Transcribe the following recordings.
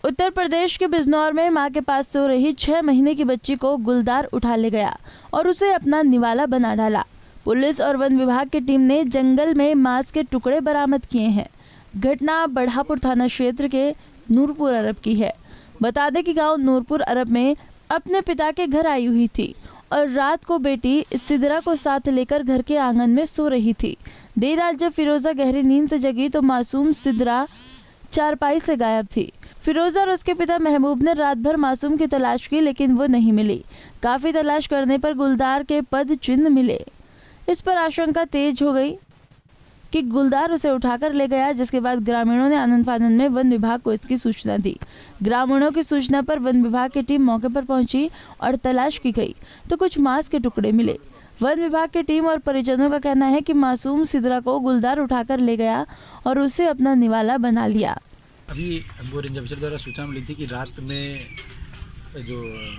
उत्तर प्रदेश के बिजनौर में मां के पास सो रही 6 महीने की बच्ची को गुलदार उठा ले गया और उसे अपना निवाला बना डाला। पुलिस और वन विभाग की टीम ने जंगल में मांस के टुकड़े बरामद किए हैं। घटना बढ़ापुर थाना क्षेत्र के नूरपुर अरब की है। बता दें कि गांव नूरपुर अरब में अपने पिता के घर आई हुई थी और रात को बेटी सिदरा को साथ लेकर घर के आंगन में सो रही थी। देर रात जब फिरोजा गहरी नींद से जगी तो मासूम सिदरा चारपाई से गायब थी। फिरोजा और उसके पिता महबूब ने रात भर मासूम की तलाश की, लेकिन वो नहीं मिली। काफी तलाश करने पर गुलदार के पद चिन्ह मिले। इस पर आशंका तेज हो गई कि गुलदार उसे उठाकर ले गया, जिसके बाद ग्रामीणों ने आनंद फानंद में वन विभाग को इसकी सूचना दी। ग्रामीणों की सूचना पर वन विभाग की टीम मौके पर पहुंची और तलाश की गई तो कुछ मांस के टुकड़े मिले। वन विभाग की टीम और परिजनों का कहना है कि मासूम सिदरा को गुलदार उठाकर ले गया और उसे अपना निवाला बना लिया। अभी हमको रेंज ऑफिसर द्वारा सूचना मिली थी कि रात में जो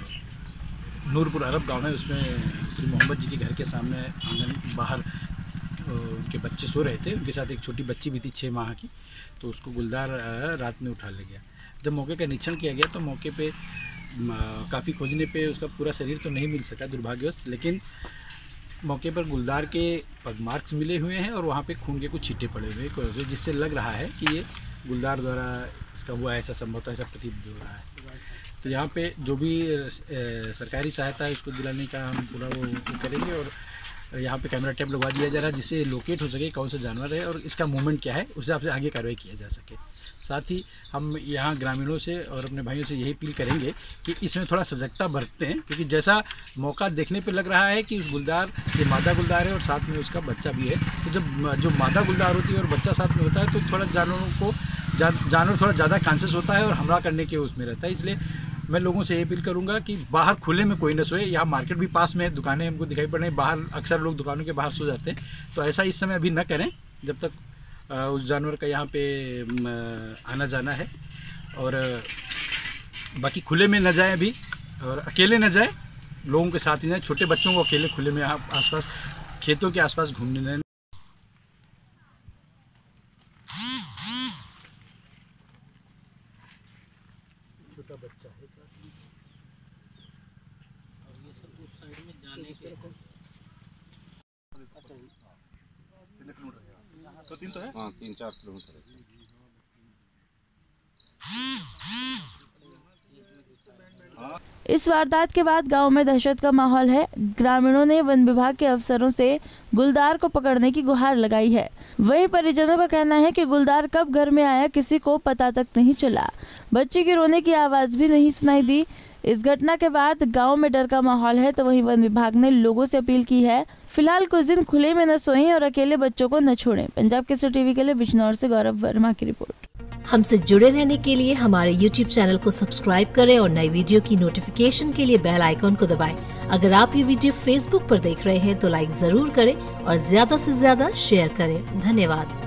नूरपुर अरब गांव है उसमें श्री मोहम्मद जी के घर के सामने आंगन बाहर उनके बच्चे सो रहे थे। उनके साथ एक छोटी बच्ची भी थी 6 माह की, तो उसको गुलदार रात में उठा ले गया। जब मौके का निरीक्षण किया गया तो मौके पे काफ़ी खोजने पे उसका पूरा शरीर तो नहीं मिल सका दुर्भाग्यवश, लेकिन मौके पर गुलदार के पग मार्क्स मिले हुए हैं और वहाँ पे खून के कुछ छींटे पड़े हुए हैं, जिससे लग रहा है कि ये गुलदार द्वारा इसका हुआ ऐसा संभवतः ऐसा प्रतीत हो रहा है। तो यहाँ पे जो भी सरकारी सहायता है उसको दिलाने का हम पूरा वो करेंगे और यहाँ पे कैमरा टैप लगवा दिया जा रहा है जिससे लोकेट हो सके कौन सा जानवर है और इसका मूवमेंट क्या है, उस हिसाब से आगे कार्रवाई किया जा सके। साथ ही हम यहाँ ग्रामीणों से और अपने भाइयों से यही अपील करेंगे कि इसमें थोड़ा सजगता बरतते हैं, क्योंकि जैसा मौका देखने पे लग रहा है कि उस गुलदार ये मादा गुलदार है और साथ में उसका बच्चा भी है। तो जब जो मादा गुलदार होती है और बच्चा साथ में होता है तो थोड़ा जानवर थोड़ा ज़्यादा कॉन्शियस होता है और हमला करने के उसमें रहता है। इसलिए मैं लोगों से ये अपील करूंगा कि बाहर खुले में कोई न सोए। यहाँ मार्केट भी पास में है, दुकानें हमको दिखाई पड़ रही हैं, बाहर अक्सर लोग दुकानों के बाहर सो जाते हैं, तो ऐसा इस समय अभी न करें जब तक उस जानवर का यहाँ पे आना जाना है। और बाकी खुले में न जाए अभी, और अकेले न जाए, लोगों के साथ ही जाए। छोटे बच्चों को अकेले खुले में आसपास खेतों के आसपास घूमने न। छोटा बच्चा है साथ में और ये सब उस साइड में जाने के तो 3 तो है, हाँ 3-4 किलोमीटर है। इस वारदात के बाद गांव में दहशत का माहौल है। ग्रामीणों ने वन विभाग के अफसरों से गुलदार को पकड़ने की गुहार लगाई है। वहीं परिजनों का कहना है कि गुलदार कब घर में आया किसी को पता तक नहीं चला। बच्चे के रोने की आवाज भी नहीं सुनाई दी। इस घटना के बाद गांव में डर का माहौल है, तो वहीं वन विभाग ने लोगों से अपील की है फिलहाल कुछ दिन खुले में न सोएं और अकेले बच्चों को न छोड़ें। पंजाब केसरी टीवी के लिए बिजनौर से गौरव वर्मा की रिपोर्ट। हमसे जुड़े रहने के लिए हमारे YouTube चैनल को सब्सक्राइब करें और नई वीडियो की नोटिफिकेशन के लिए बेल आइकॉन को दबाएं। अगर आप ये वीडियो Facebook पर देख रहे हैं तो लाइक जरूर करें और ज्यादा से ज्यादा शेयर करें। धन्यवाद।